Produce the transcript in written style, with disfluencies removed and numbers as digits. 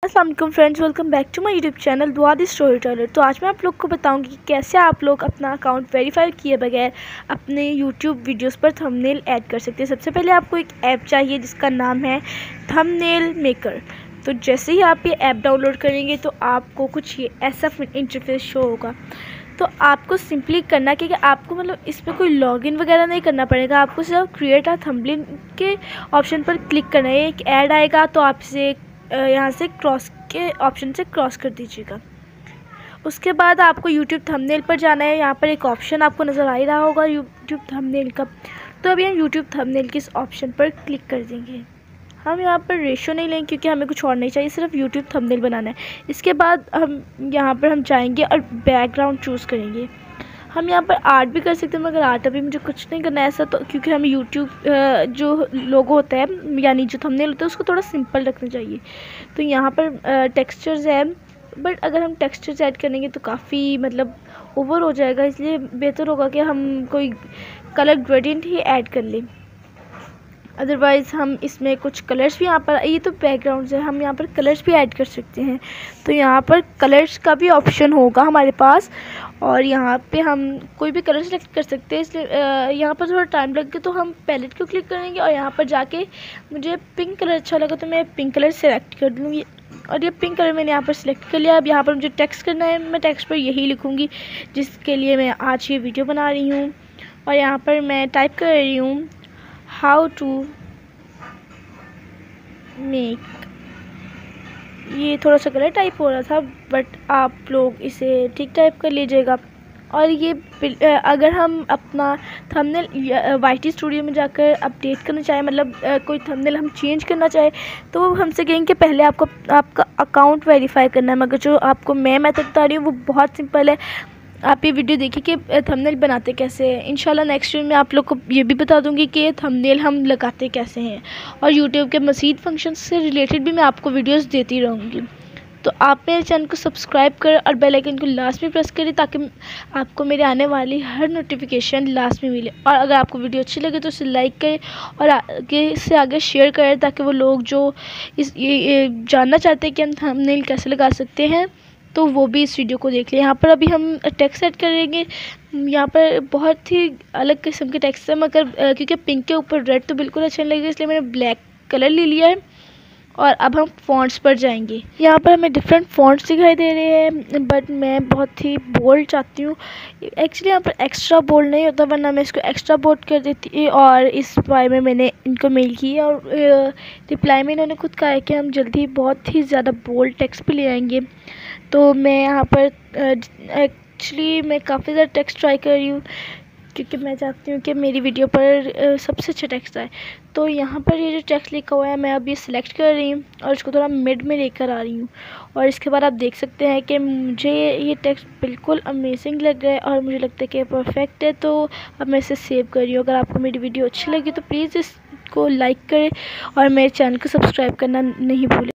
अस्सलाम वालेकुम friends, welcome back to my YouTube channel Dua the story teller. तो आज मैं आप लोग को बताऊंगी कि कैसे आप लोग अपना अकाउंट वेरीफाई किए बगैर अपने यूट्यूब वीडियोस पर थंबनेल ऐड कर सकते हैं। सबसे पहले आपको एक ऐप चाहिए जिसका नाम है थंबनेल मेकर। तो जैसे ही आप ये ऐप डाउनलोड करेंगे तो आपको कुछ ये ऐसा इंटरफेस शो होगा। तो आपको सिंपली करना कि आपको मतलब इसमें कोई लॉगिन वगैरह नहीं करना पड़ेगा। आपको सिर्फ क्रिएट अ थंबनेल के ऑप्शन पर क्लिक करना है। एक ऐड आएगा तो आप इसे यहाँ से क्रॉस के ऑप्शन से क्रॉस कर दीजिएगा। उसके बाद आपको यूट्यूब थंबनेल पर जाना है। यहाँ पर एक ऑप्शन आपको नज़र आ ही रहा होगा यूट्यूब थंबनेल का। तो अभी हम यूट्यूब थंबनेल के इस ऑप्शन पर क्लिक कर देंगे। हम यहाँ पर रेशो नहीं लेंगे क्योंकि हमें कुछ और नहीं चाहिए, सिर्फ यूट्यूब थंबनेल बनाना है। इसके बाद यहाँ पर हम जाएंगे और बैकग्राउंड चूज़ करेंगे। हम यहाँ पर आर्ट भी कर सकते हैं, मगर आर्ट अभी मुझे कुछ नहीं करना है ऐसा, तो क्योंकि हमें यूट्यूब जो लोगो होता है यानी जो थंबनेल होता है उसको थोड़ा सिंपल रखना चाहिए। तो यहाँ पर टेक्सचर्स है, बट अगर हम टेक्सचर्स ऐड करेंगे तो काफ़ी मतलब ओवर हो जाएगा, इसलिए बेहतर होगा कि हम कोई कलर ग्रेडियंट ही ऐड कर लें। अदरवाइज़ हम इसमें कुछ कलर्स भी यहाँ पर, ये तो बैकग्राउंड है, हम यहाँ पर कलर्स भी ऐड कर सकते हैं। तो यहाँ पर कलर्स का भी ऑप्शन होगा हमारे पास और यहाँ पे हम कोई भी कलर सेलेक्ट कर सकते हैं। इसलिए यहाँ पर थोड़ा टाइम लगेगा तो हम पैलेट को क्लिक करेंगे और यहाँ पर जाके मुझे पिंक कलर अच्छा लगा तो मैं पिंक कलर सेलेक्ट कर दूँगी और ये पिंक कलर मैंने यहाँ पर सिलेक्ट कर लिया। अब यहाँ पर मुझे टेक्स्ट करना है, मैं टेक्स्ट पर यही लिखूँगी जिसके लिए मैं आज ये वीडियो बना रही हूँ। और यहाँ पर मैं टाइप कर रही हूँ हाउ टू मेक, ये थोड़ा सा गलत टाइप हो रहा था बट आप लोग इसे ठीक टाइप कर लीजिएगा। और ये अगर हम अपना थंबनेल वाईटी स्टूडियो में जाकर अपडेट करना चाहें, मतलब कोई थंबनेल हम चेंज करना चाहें, तो वो हमसे कहेंगे कि पहले आपका अकाउंट वेरीफाई करना है। मगर जो आपको मैं मेथड बता रही हूँ वो बहुत सिंपल है। आप ये वीडियो देखिए कि थंबनेल बनाते कैसे हैं। इंशाल्लाह नेक्स्ट वीडियो में आप लोग को ये भी बता दूंगी कि थंबनेल हम लगाते कैसे हैं, और यूट्यूब के मज़ीद फंक्शन से रिलेटेड भी मैं आपको वीडियोस देती रहूँगी। तो आप मेरे चैनल को सब्सक्राइब करें और बेल आइकन को लास्ट में प्रेस करें ताकि आपको मेरे आने वाली हर नोटिफिकेशन लास्ट में मिले। और अगर आपको वीडियो अच्छी लगे तो उसे लाइक करें और आगे से आगे शेयर करें ताकि वो लोग जो ये जानना चाहते हैं कि हम थंबनेल कैसे लगा सकते हैं तो वो भी इस वीडियो को देख लें। यहाँ पर अभी हम टेक्स्ट सेट करेंगे। यहाँ पर बहुत ही अलग किस्म के टेक्स्ट है, मगर क्योंकि पिंक के ऊपर रेड तो बिल्कुल अच्छा नहीं लगेगा, इसलिए मैंने ब्लैक कलर ले लिया है। और अब हम फ़ॉन्ट्स पर जाएंगे। यहाँ पर हमें डिफरेंट फ़ॉन्ट्स दिखाई दे रहे हैं, बट मैं बहुत ही बोल्ड चाहती हूँ। एक्चुअली यहाँ पर एक्स्ट्रा बोल्ड नहीं होता, वरना मैं इसको एक्स्ट्रा बोल्ड कर देती। और इस बारे में मैंने इनको मेल की है और रिप्लाई में इन्होंने खुद कहा है कि हम जल्दी बहुत ही ज़्यादा बोल्ड टेक्स्ट भी ले आएंगे। तो मैं यहाँ पर एक्चुअली मैं काफ़ी ज़्यादा टेक्स्ट ट्राई कर रही हूँ क्योंकि मैं चाहती हूँ कि मेरी वीडियो पर सबसे अच्छा टेक्स्ट आए। तो यहाँ पर ये जो टेक्स्ट लिखा हुआ है मैं अब ये सिलेक्ट कर रही हूँ और इसको थोड़ा मिड में लेकर आ रही हूँ। और इसके बाद आप देख सकते हैं कि मुझे ये टेक्स्ट बिल्कुल अमेजिंग लग रहा है और मुझे लगता है कि परफेक्ट है। तो अब मैं इसे सेव कर रही हूँ। अगर आपको मेरी वीडियो अच्छी लगी तो प्लीज़ इसको लाइक करें और मेरे चैनल को सब्सक्राइब करना नहीं भूलें।